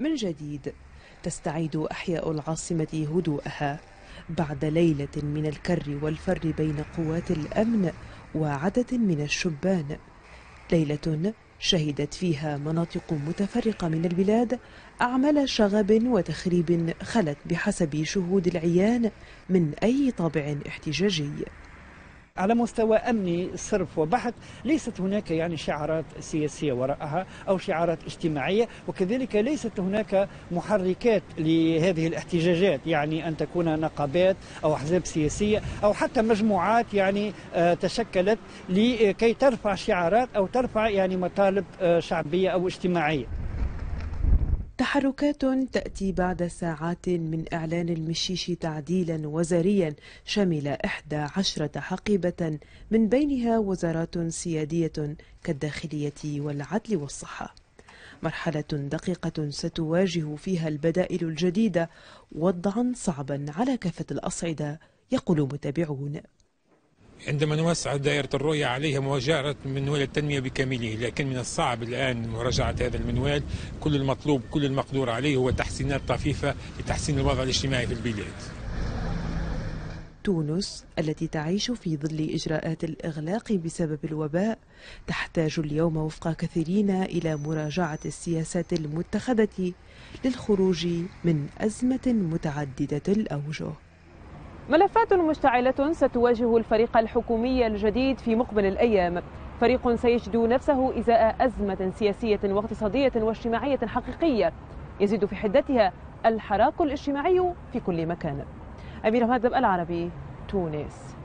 من جديد تستعيد أحياء العاصمة هدوءها بعد ليلة من الكر والفر بين قوات الأمن وعدد من الشبان، ليلة شهدت فيها مناطق متفرقة من البلاد أعمال شغب وتخريب خلت بحسب شهود العيان من أي طابع احتجاجي. على مستوى أمني صرف وبحت، ليست هناك شعارات سياسية وراءها أو شعارات اجتماعية، وكذلك ليست هناك محركات لهذه الاحتجاجات، أن تكون نقابات أو أحزاب سياسية أو حتى مجموعات تشكلت لكي ترفع شعارات أو ترفع مطالب شعبية أو اجتماعية. تحركات تأتي بعد ساعات من إعلان المشيش تعديلا وزاريا شمل 11 حقيبة من بينها وزارات سيادية كالداخلية والعدل والصحة. مرحلة دقيقة ستواجه فيها البدائل الجديدة وضعا صعبا على كافة الأصعدة، يقول متابعون. عندما نوسع دائرة الرؤية عليها مواجهة منوال التنمية بكامله، لكن من الصعب الآن مراجعة هذا المنوال. كل المطلوب كل المقدور عليه هو تحسينات طفيفة لتحسين الوضع الاجتماعي في البلاد. تونس التي تعيش في ظل إجراءات الإغلاق بسبب الوباء تحتاج اليوم وفق كثيرين إلى مراجعة السياسات المتخذة للخروج من أزمة متعددة الأوجه. ملفات مشتعلة ستواجه الفريق الحكومي الجديد في مقبل الأيام، فريق سيجد نفسه إزاء أزمة سياسية واقتصادية واجتماعية حقيقية يزيد في حدتها الحراك الاجتماعي في كل مكان. أميرة مهذب، العربي، تونس.